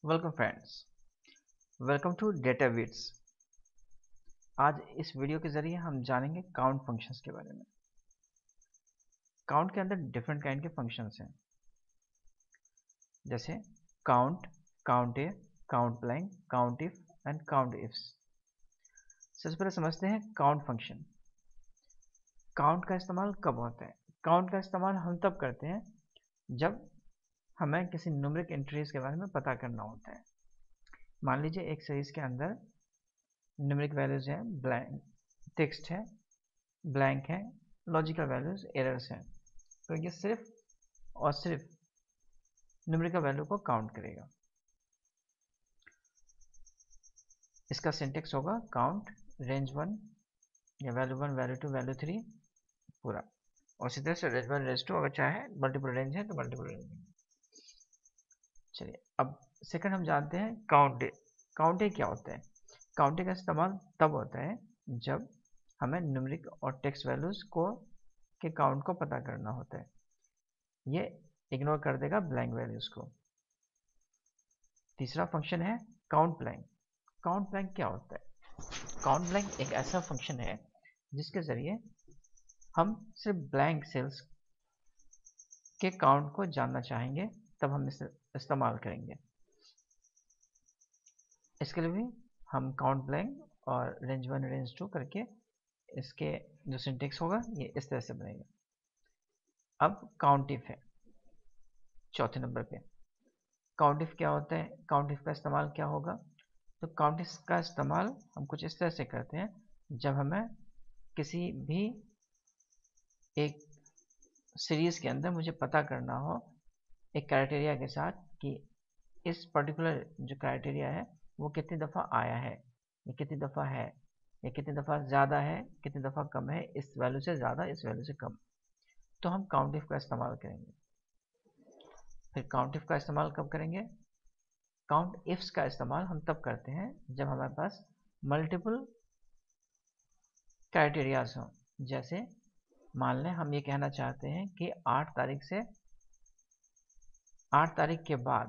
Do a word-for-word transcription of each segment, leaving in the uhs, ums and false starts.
Welcome friends, welcome to data vids. आज इस video के जरिए हम जानेंगे काउंट फंक्शंस के बारे में। काउंट के अंदर डिफरेंट काइंड के फंक्शंस हैं, जैसे count, count A, count blank, count if and count ifs. सबसे पहले समझते हैं काउंट फंक्शन। काउंट का इस्तेमाल कब होता है? काउंट का इस्तेमाल हम तब करते हैं जब हमें किसी न्यूमेरिक एंट्रीज के बारे में पता करना होता है। मान लीजिए एक सीरीज के अंदर न्यूमेरिक वैल्यूज हैं, ब्लैंक टेक्स्ट है, ब्लैंक है, लॉजिकल वैल्यूज, एरर्स हैं, तो ये सिर्फ और सिर्फ न्यूमेरिकल वैल्यू को काउंट करेगा। इसका सिंटेक्स होगा काउंट रेंज वन या value one, value two, value three पूरा, और इसी तरह से रेंज वन, रेंज टू, अगर चाहे मल्टीपल रेंज है तो मल्टीपल रेंज। चलिए अब सेकंड हम जानते हैं काउंट डे। काउंट डे क्या होता है? काउंट डे का इस्तेमाल तब होता है जब हमें न्यूमेरिक और टेक्स्ट वैल्यूज को के काउंट को पता करना होता है। ये इग्नोर कर देगा ब्लैंक वैल्यूज को। तीसरा फंक्शन है काउंट ब्लैंक। काउंट ब्लैंक क्या होता है? काउंट ब्लैंक एक ऐसा फंक्शन है जिसके जरिए हम सिर्फ ब्लैंक सेल्स के काउंट को जानना चाहेंगे, तब हम इसे इस्तेमाल करेंगे। इसके लिए भी हम काउंट ब्लैंक और रेंज वन, रेंज टू करके इसके जो सिंटेक्स होगा ये इस तरह से बनेगा। अब काउंट इफ है चौथे नंबर पे। काउंट इफ क्या होता है? काउंट इफ का इस्तेमाल क्या होगा? तो काउंट इफ का इस्तेमाल हम कुछ इस तरह से करते हैं जब हमें किसी भी एक सीरीज के अंदर मुझे पता करना हो एक क्राइटेरिया के साथ कि इस पर्टिकुलर जो क्राइटेरिया है वो कितनी दफ़ा आया है, ये कितनी दफ़ा है, ये कितनी दफ़ा ज़्यादा है, कितनी दफ़ा कम है, इस वैल्यू से ज़्यादा, इस वैल्यू से कम, तो हम काउंट इफ का इस्तेमाल करेंगे। फिर काउंट इफ का इस्तेमाल कब करेंगे? काउंट इफ्स का इस्तेमाल हम तब करते हैं जब हमारे पास मल्टीपल क्राइटेरियाज हों। जैसे मान लें हम ये कहना चाहते हैं कि आठ तारीख से आठ तारीख के बाद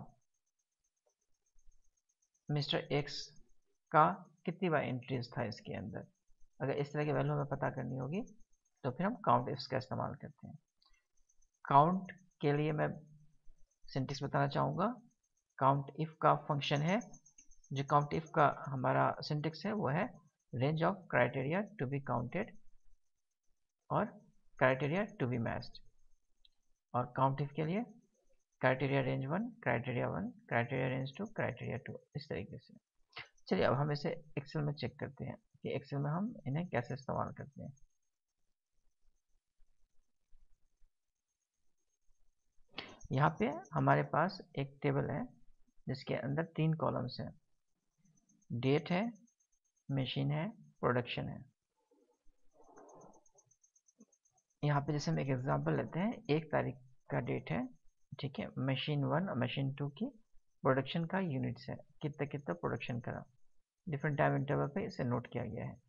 मिस्टर एक्स का कितनी बार एंट्रीज था इसके अंदर। अगर इस तरह की वैल्यू हमें पता करनी होगी तो फिर हम काउंट इफ्स का इस्तेमाल करते हैं। काउंट के लिए मैं सिंटेक्स बताना चाहूँगा। काउंट इफ का फंक्शन है, जो काउंट इफ का हमारा सिंटेक्स है वो है range of criteria to be counted और क्राइटेरिया टू बी मैच्ड। और काउंट इफ के लिए criteria range one, criteria one, criteria range two, criteria two, इस तरीके से। चलिए अब हम इसे एक्सेल में चेक करते हैं कि एक्सेल में हम इन्हें कैसे इस्तेमाल करते हैं। यहाँ पे हमारे पास एक टेबल है जिसके अंदर तीन कॉलम्स हैं, डेट है, मशीन है, प्रोडक्शन है। यहाँ पे जैसे हम एक एग्जांपल लेते हैं, एक तारीख का डेट है, ठीक है, मशीन वन और मशीन टू की प्रोडक्शन का यूनिट्स है, कितना कितना प्रोडक्शन करा, डिफरेंट टाइम इंटरवल पे इसे नोट किया गया है।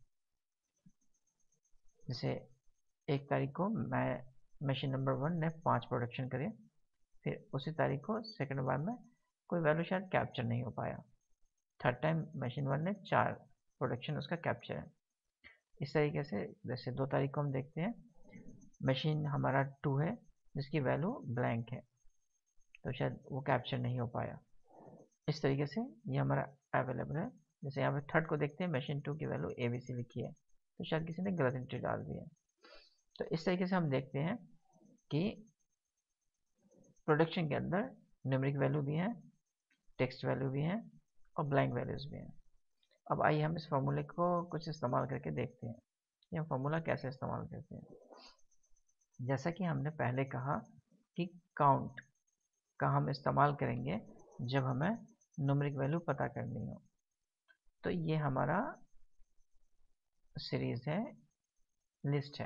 जैसे एक तारीख को मैं मशीन नंबर वन ने पाँच प्रोडक्शन करे, फिर उसी तारीख को सेकंड बार में कोई वैल्यू शायद कैप्चर नहीं हो पाया, थर्ड टाइम मशीन वन ने चार प्रोडक्शन उसका कैप्चर है। इस तरीके से जैसे दो तारीख को हम देखते हैं, मशीन हमारा टू है जिसकी वैल्यू ब्लैंक है, तो शायद वो कैप्चर नहीं हो पाया। इस तरीके से ये हमारा अवेलेबल है। जैसे यहाँ पे थर्ड को देखते हैं, मशीन टू की वैल्यू ए बी सी लिखी है, तो शायद किसी ने गलत एंट्री डाल दी है। तो इस तरीके से हम देखते हैं कि प्रोडक्शन के अंदर न्यूमेरिक वैल्यू भी है, टेक्स्ट वैल्यू भी है और ब्लैंक वैल्यूज भी हैं। अब आइए हम इस फॉर्मूले को कुछ इस्तेमाल करके देखते हैं कि हम फॉर्मूला कैसे इस्तेमाल करते हैं। जैसा कि हमने पहले कहा कि काउंट का हम इस्तेमाल करेंगे जब हमें न्यूमेरिक वैल्यू पता करनी हो। तो ये हमारा सीरीज है, लिस्ट है,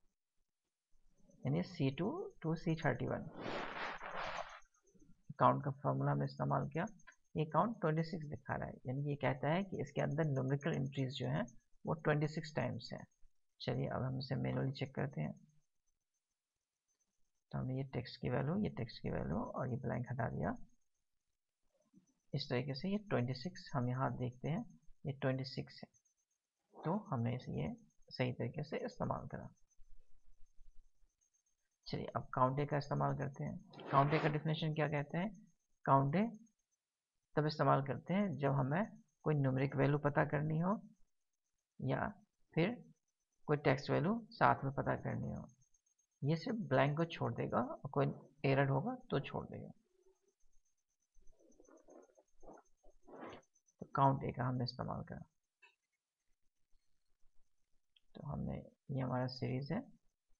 यानी C two to C thirty one. काउंट का फॉर्मूला हमने इस्तेमाल किया, ये काउंट छब्बीस दिखा रहा है, यानी ये कहता है कि इसके अंदर न्यूमेरिकल एंट्रीज जो हैं वो छब्बीस टाइम्स है। चलिए अब हम इसे मैनुअली चेक करते हैं। तो हमने ये टेक्स्ट की वैल्यू, ये टेक्स्ट की वैल्यू और ये ब्लैंक हटा दिया। इस तरीके से ये छब्बीस हम यहाँ देखते हैं, ये छब्बीस है, तो हमने इसे ये सही तरीके से इस्तेमाल करा। चलिए अब काउंटे का इस्तेमाल करते हैं। काउंटे का डिफिनेशन क्या कहते हैं? काउंटे तब इस्तेमाल करते हैं जब हमें कोई न्यूमेरिक वैल्यू पता करनी हो या फिर कोई टेक्स्ट वैल्यू साथ में पता करनी हो। ये सिर्फ ब्लैंक को छोड़ देगा और कोई एरर होगा तो छोड़ देगा। तो काउंट ए का हमने इस्तेमाल करा। तो हमने ये हमारा सीरीज है,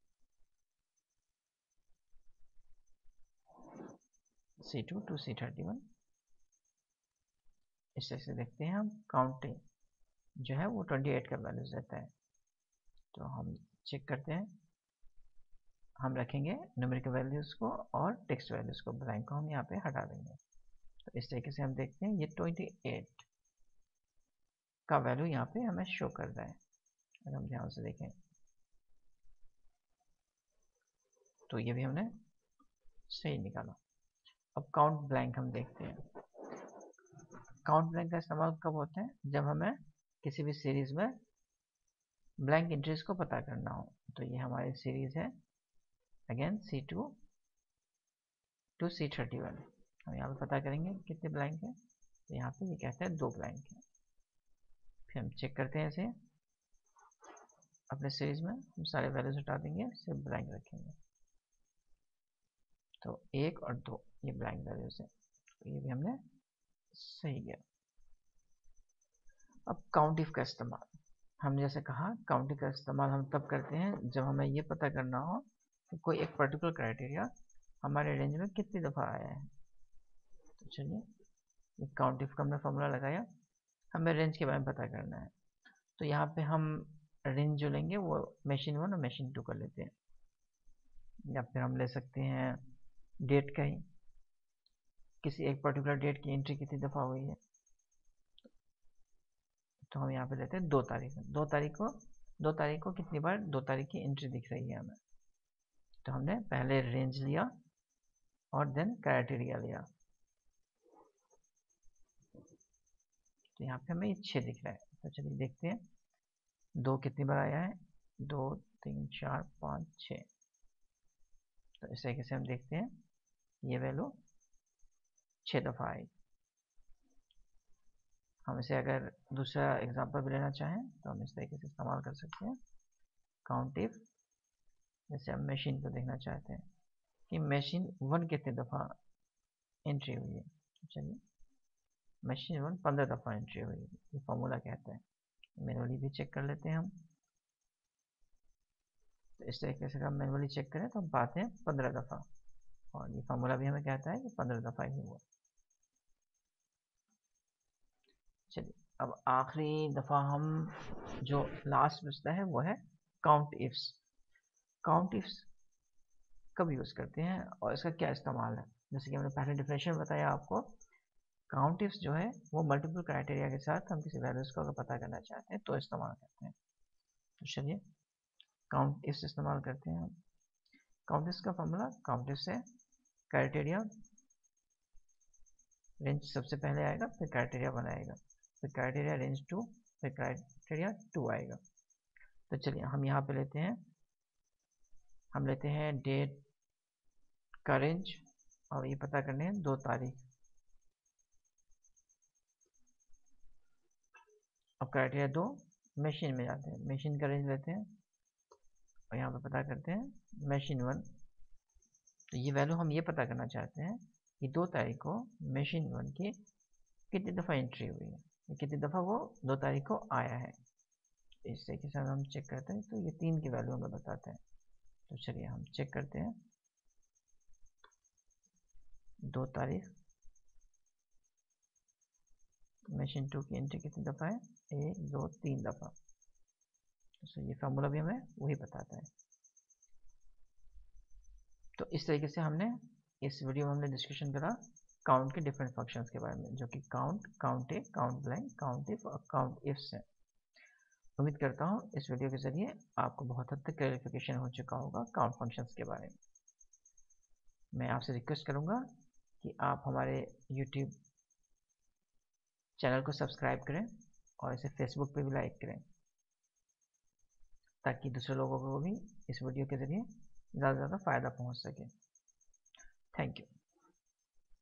C two to C thirty one. इस तरह से देखते हैं हम, काउंट ए जो है वो अट्ठाईस का वैल्यूज देता है। तो हम चेक करते हैं, हम रखेंगे न्यूमेरिकल वैल्यूज को और टेक्स्ट वैल्यूज को, ब्लैंक को हम यहाँ पे हटा देंगे। तो इस तरीके से हम देखते हैं ये अट्ठाईस का वैल्यू यहाँ पे हमें शो कर रहा है। अगर हम ध्यान से देखें तो ये भी हमने सही निकाला। अब काउंट ब्लैंक हम देखते हैं। काउंट ब्लैंक का इस्तेमाल कब होता है? जब हमें किसी भी सीरीज में ब्लैंक एंट्रीज को पता करना हो। तो ये हमारी सीरीज है, again C two to C thirty one. हम यहाँ पे पता करेंगे कितने ब्लैंक है। तो यहाँ पे ये कहते हैं दो ब्लैंक है। फिर हम चेक करते हैं इसे अपने सीरीज में, हम सारे वैल्यूज हटा देंगे, सिर्फ ब्लैंक रखेंगे। तो एक और दो ये ब्लैंक वैल्यूज है, तो ये भी हमने सही किया। अब काउंटिफ का इस्तेमाल, हमने जैसे कहा काउंटिफ का इस्तेमाल हम तब करते हैं जब हमें ये पता करना हो कि कोई एक पर्टिकुलर क्राइटेरिया हमारे रेंज में कितनी दफ़ा आया है। तो चलिए ये काउंटिफ का हमने फॉर्मूला लगाया, हमें रेंज के बारे में पता करना है। तो यहाँ पे हम रेंज जो लेंगे वो मशीन वन और मशीन टू कर लेते हैं, या फिर हम ले सकते हैं डेट का ही, किसी एक पर्टिकुलर डेट की एंट्री कितनी दफ़ा हुई है। तो हम यहाँ पे लेते हैं दो तारीख दो तारीख को दो तारीख को कितनी बार दो तारीख की एंट्री दिख रही है हमें। तो हमने पहले रेंज लिया और देन क्राइटेरिया लिया। तो यहाँ पे हमें ये छः दिख रहा है। तो चलिए देखते हैं दो कितनी बार आया है, दो तीन चार पाँच छः। तो इस तरीके से हम देखते हैं ये वैल्यू छः दफ़ा आई। हम इसे अगर दूसरा एग्जांपल भी लेना चाहें तो हम इस तरीके से इस्तेमाल कर सकते हैं काउंट इफ। जैसे हम मशीन को देखना चाहते हैं कि मशीन वन कितने दफ़ा एंट्री हुई है। चलिए मशीन वन पंद्रह दफ़ा एंट्री हुई है, ये फॉर्मूला कहता है। मैनुअली भी चेक कर लेते हैं हम। तो इस तरीके से हम मैनुअली चेक करें तो हम पाते हैं पंद्रह दफ़ा, और ये फॉर्मूला भी हमें कहता है कि पंद्रह दफ़ा ही हुआ। चलिए अब आखिरी दफ़ा हम जो लास्ट बचता है वो है काउंट इफ्स। काउंट इफ्स कब यूज़ करते हैं और इसका क्या इस्तेमाल है? जैसे कि हमने पहले डिफिनेशन बताया आपको, काउंट इफ्स जो है वो मल्टीपल क्राइटेरिया के साथ हम किसी वैल्यूज को अगर पता करना चाहते हैं तो इस्तेमाल करते हैं। तो चलिए काउंट इफ्स इस्तेमाल करते हैं हम। काउंट इफ्स का फॉर्मूला, काउंट इफ्स है क्राइटेरिया रेंज सबसे पहले आएगा, फिर क्राइटेरिया वन आएगा, फिर क्राइटेरिया रेंज टू, फिर क्राइटेरिया टू आएगा। तो चलिए हम यहाँ पे लेते हैं, हम लेते हैं डेट का रेंज और ये पता करने हैं दो तारीख। अब क्राइटेरिया दो मशीन में जाते हैं, मशीन का रेंज लेते हैं और यहाँ पे पता करते हैं मशीन वन। तो ये वैल्यू हम ये पता करना चाहते हैं कि दो तारीख को मशीन वन की कितनी दफ़ा एंट्री हुई है, कितनी दफ़ा वो दो तारीख को आया है। इस तरीके से हम चेक करते हैं तो ये तीन की वैल्यू हमें बताते हैं। तो चलिए हम चेक करते हैं, दो तारीख मशीन टू की एंट्री कितनी दफ़ा है, एक दो तीन दफ़ा। तो ये फार्मूला भी हमें वही बताता है। तो इस तरीके से हमने इस वीडियो में हमने डिस्कशन करा काउंट के डिफरेंट फंक्शंस के बारे में, जो कि count, count A, count blank, count if और काउंट इफ्स है। उम्मीद करता हूँ इस वीडियो के जरिए आपको बहुत हद तक क्लैरिफिकेशन हो चुका होगा काउंट फंक्शंस के बारे में। मैं आपसे रिक्वेस्ट करूँगा कि आप हमारे यूट्यूब चैनल को सब्सक्राइब करें और इसे फेसबुक पे भी लाइक करें, ताकि दूसरे लोगों को भी इस वीडियो के ज़रिए ज़्यादा से ज़्यादा फ़ायदा पहुंच सके। Thank you.